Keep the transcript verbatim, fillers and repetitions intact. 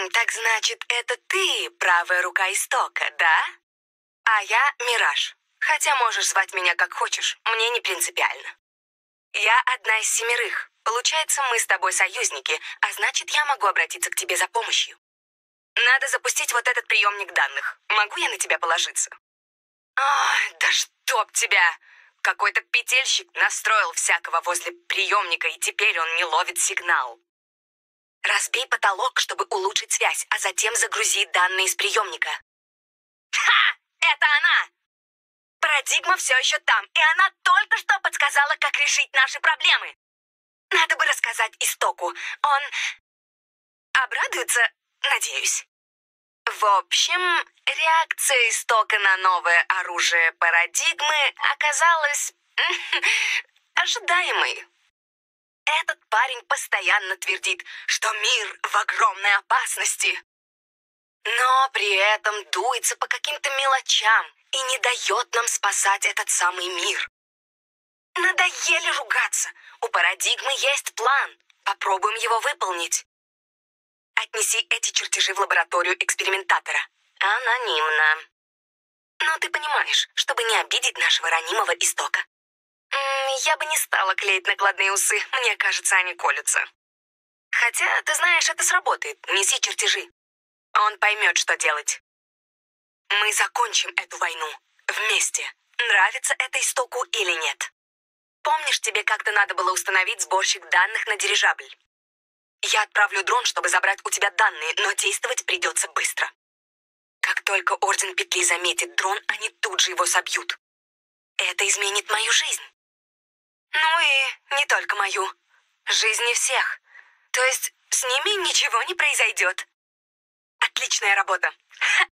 Так значит, это ты правая рука Истока, да? А я Мираж. Хотя можешь звать меня как хочешь, мне не принципиально. Я одна из семерых. Получается, мы с тобой союзники, а значит, я могу обратиться к тебе за помощью. Надо запустить вот этот приемник данных. Могу я на тебя положиться? Ой, да чтоб тебя! Какой-то петельщик настроил всякого возле приемника, и теперь он не ловит сигнал. Разбей потолок, чтобы улучшить связь, а затем загрузи данные из приемника. Ха! Это она! Парадигма все еще там, и она только что подсказала, как решить наши проблемы. Надо бы рассказать Истоку. Он обрадуется, надеюсь. В общем, реакция Истока на новое оружие парадигмы оказалась ожидаемой. Этот парень постоянно твердит, что мир в огромной опасности. Но при этом дуется по каким-то мелочам и не дает нам спасать этот самый мир. Надоели ругаться. У парадигмы есть план. Попробуем его выполнить. Отнеси эти чертежи в лабораторию экспериментатора. Анонимно. Ну, ты понимаешь, чтобы не обидеть нашего ранимого Истока. Я бы не стала клеить накладные усы. Мне кажется, они колются. Хотя, ты знаешь, это сработает. Неси чертежи. Он поймет, что делать. Мы закончим эту войну. Вместе. Нравится это Истоку или нет? Помнишь, тебе как-то надо было установить сборщик данных на дирижабль? Я отправлю дрон, чтобы забрать у тебя данные, но действовать придется быстро. Как только Орден Петли заметит дрон, они тут же его собьют. Это изменит мою жизнь. Ну и не только мою. Жизни всех. То есть с ними ничего не произойдет. Отличная работа. Ха,